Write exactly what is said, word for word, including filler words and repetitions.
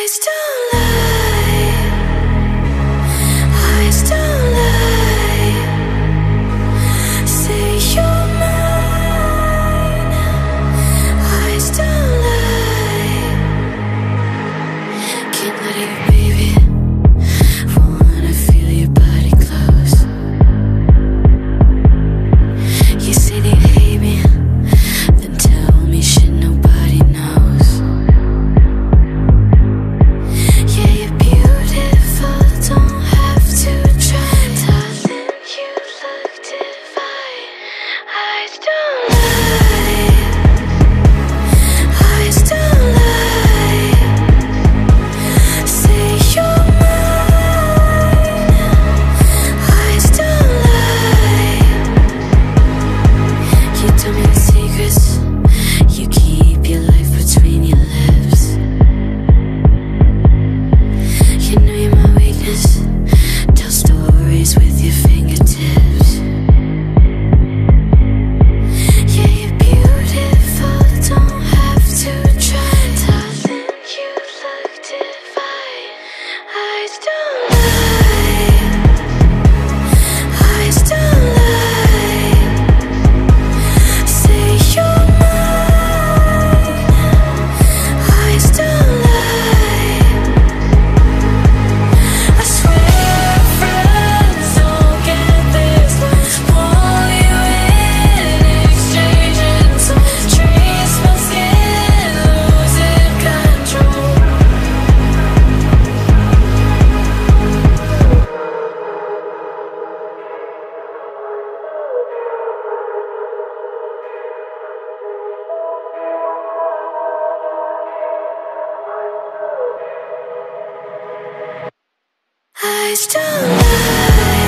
Eyes don't lie, eyes don't lie. Say you're mine. Eyes don't lie. Can't let you, baby. Wanna feel your body close. You say that you hate me, then tell me shit nobody knows. Yeah, you're beautiful, don't have to try. Darling, you look divine. Eyes don't lie, eyes don't lie. Say you're mine. Eyes don't lie. You tell me the secrets. You keep your life between your lips. You know you're my weakness. Tell stories with your fingertips. Yeah, you're beautiful, don't have to try. Darling, you look divine. Eyes don't lie, eyes don't lie. Say you're mine. Eyes don't lie. I swear friends don't get this. Pull you in exchange until trees smell skin, losing control. Eyes don't lie.